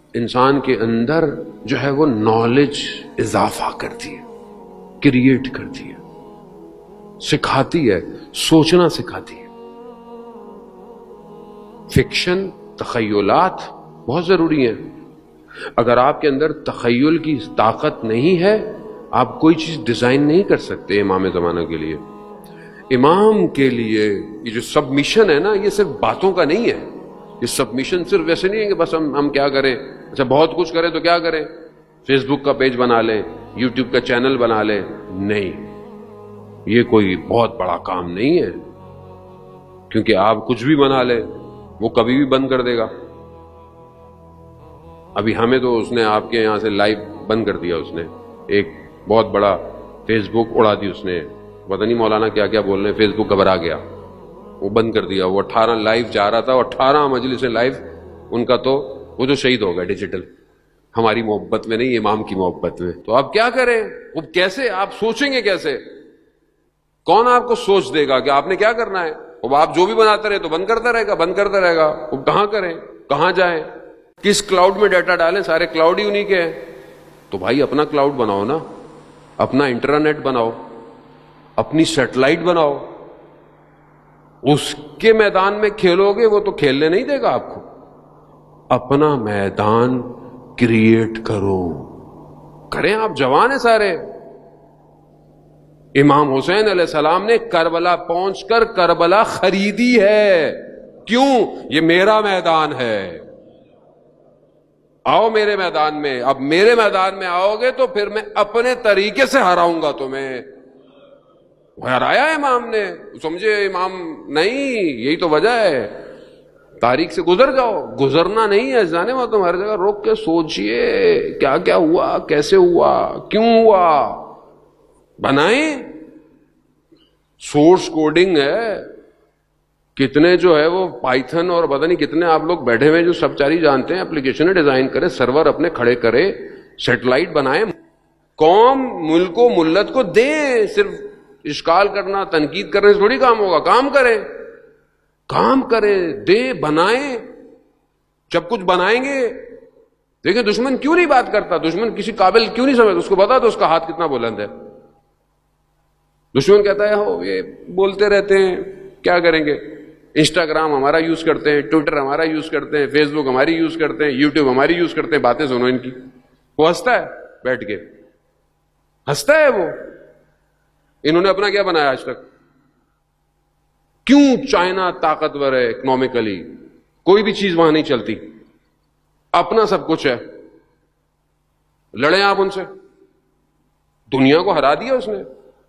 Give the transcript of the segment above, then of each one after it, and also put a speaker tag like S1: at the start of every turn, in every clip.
S1: انسان کے اندر جو ہے وہ نالج اضافہ کرتی ہے، کریٹ کرتی ہے، سکھاتی ہے، سوچنا سکھاتی ہے۔ فکشن، تخیلات بہت ضروری ہیں۔ اگر آپ کے اندر تخیل کی طاقت نہیں ہے، آپ کوئی چیز ڈیزائن نہیں کر سکتے۔ امام زمانہ کے لیے، امام کے لیے یہ جو سبمیشن ہے نا، یہ صرف باتوں کا نہیں ہے۔ یہ سبمیشن صرف ویسے نہیں ہے کہ بس ہم کیا کریں، اچھا بہت کچھ کریں تو کیا کریں، فیس بک کا پیج بنا لیں، یوٹیوب کا چینل بنا لیں۔ نہیں، یہ کوئی بہت بڑا کام نہیں ہے، کیونکہ آپ کچھ بھی بنا لیں وہ کبھی بھی بند کر دے گا۔ ابھی ہمیں تو اس نے آپ کے یہاں سے لائیو بند کر دیا، اس نے ایک بہت بڑا فیس بک اڑا دی اس نے، پتہ نہیں مولانا کیا کیا بول رہے ہیں، فیس بک گھبرا گیا، وہ بند کر دیا۔ وہ 18 لائیو جا رہا تھا، 18 مجلس لائیو ان کا، تو وہ جو شہید ہو گیا ڈیجیٹل، ہماری محبت میں نہیں، امام کی محبت میں۔ تو آپ کیا کریں، وہ کیسے آپ سوچیں گے، کیسے کون آپ کو سوچ دے گا کہ آپ نے کیا کرنا ہے؟ اب آپ جو بھی بناتے رہے تو بند کرتا رہے گا، بند کرتا رہے گا۔ اب کہاں کریں، کہاں جائیں، کس کلاؤڈ میں ڈیٹا ڈالیں؟ سارے کلاؤڈ ہی انہی کے ہیں۔ تو بھائی اپنا کلاؤڈ بناؤ نا، اپنا انٹرنیٹ بناؤ، اپنی سیٹلائٹ بناؤ، اس کے میدان میں کھیلو گے، وہ تو کھیلنے نہیں دے گا آپ کو۔ اپنا میدان کریٹ کرو، کریں، آپ جوان ہیں سارے۔ امام حسین علیہ السلام نے کربلا پہنچ کر کربلا خریدی ہے۔ کیوں؟ یہ میرا میدان ہے، آؤ میرے میدان میں۔ اب میرے میدان میں آؤ گے تو پھر میں اپنے طریقے سے ہراؤں گا تمہیں۔ ہرایا امام نے، سمجھے امام نہیں، یہی تو وجہ ہے۔ تاریخ سے گزر جاؤ، گزرنا نہیں ہے جانے میں، تم ہر جگہ روک کے سوچئے کیا کیا ہوا، کیسے ہوا، کیوں ہوا، بنائیں۔ سورس کوڈنگ ہے، کتنے جو ہے وہ پائتھن اور پتہ نہیں کتنے آپ لوگ بیٹھے ہوئے جو سب چاری جانتے ہیں، اپلیکیشن ڈیزائن کرے، سرور اپنے کھڑے کرے، سیٹلائٹ بنائیں۔ قوم ملک و ملت کو دیں، صرف اشکال کرنا، تنقید کرنے سے تھوڑی کام ہوگا۔ کام کریں، کام کریں، دیں، بنائیں۔ جب کچھ بنائیں گے، دیکھیں دشمن کیوں نہیں بات کرتا، دشمن کسی قابل کیوں نہیں سمجھتا، اس کو بتا تو اس کا ہاتھ کتنا بلند ہے۔ دشمن کہتا ہے ہو یہ بولتے رہتے ہیں، کیا کریں گے، انسٹاگرام ہمارا یوز کرتے ہیں، ٹویٹر ہمارا یوز کرتے ہیں، فیس بک ہماری یوز کرتے ہیں، یوٹیوب ہماری یوز کرتے ہیں، باتیں سنو ان کی۔ وہ ہنستا ہے بیٹھ کے، ہنستا ہے وہ۔ انہوں نے اپنا کیا بنایا آج تک؟ کیوں چائنا طاقتور ہے اکنامکلی، کوئی بھی چیز وہاں نہیں چلتی، اپنا سب کچھ ہے۔ لڑیں آپ ان سے، دنیا کو ہرا دیا اس نے۔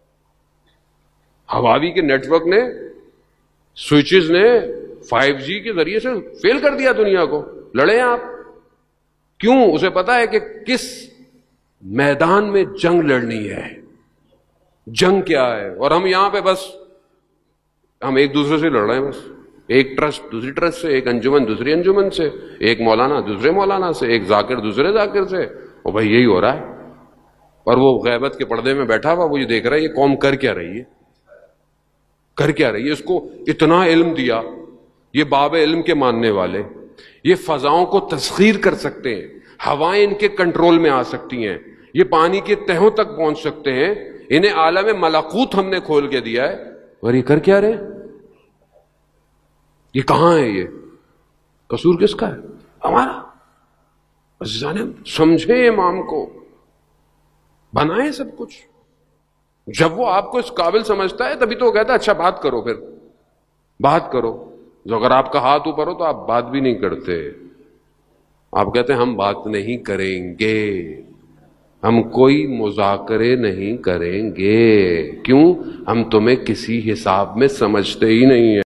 S1: ہواوی کے نیٹ ورک نے، سوئچز نے 5G کے ذریعے سے فیل کر دیا دنیا کو۔ لڑیں آپ، کیوں؟ اسے پتا ہے کہ کس میدان میں جنگ لڑنی ہے، جنگ کیا ہے۔ اور ہم یہاں پہ بس ہم ایک دوسرے سے لڑ رہے ہیں، بس ایک ٹرسٹ دوسری ٹرسٹ سے، ایک انجمن دوسری انجمن سے، ایک مولانا دوسرے مولانا سے، ایک ذاکر دوسرے ذاکر سے۔ اور بھائی یہی ہو رہا ہے، اور وہ غیبت کے پردے میں بیٹھا ہوا وہ یہ دیکھ رہا ہے یہ قوم کر کیا رہی ہے، کر کیا رہی ہے۔ اس کو اتنا علم دیا، یہ باب علم کے ماننے والے، یہ فضاؤں کو تسخیر کر سکتے ہیں، ہوائیں ان کے کنٹرول میں آ سکتی ہیں، یہ پانی کے تہوں تک پہنچ سکتے ہیں، انہیں عالم ملکوت ہم نے کھول کے دیا ہے، اور یہ کر کیا رہے؟ یہ کہاں ہے؟ یہ قصور کس کا ہے؟ ہمارا۔ عزیزان سمجھیں امام کو، بنائیں سب کچھ۔ جب وہ آپ کو اس قابل سمجھتا ہے تبھی تو وہ کہتا ہے اچھا بات کرو، پھر بات کرو۔ جو اگر آپ کا ہاتھ اوپر ہو تو آپ بات بھی نہیں کرتے، آپ کہتے ہیں ہم بات نہیں کریں گے، ہم کوئی مذاکرے نہیں کریں گے۔ کیوں؟ ہم تمہیں کسی حساب میں سمجھتے ہی نہیں ہیں۔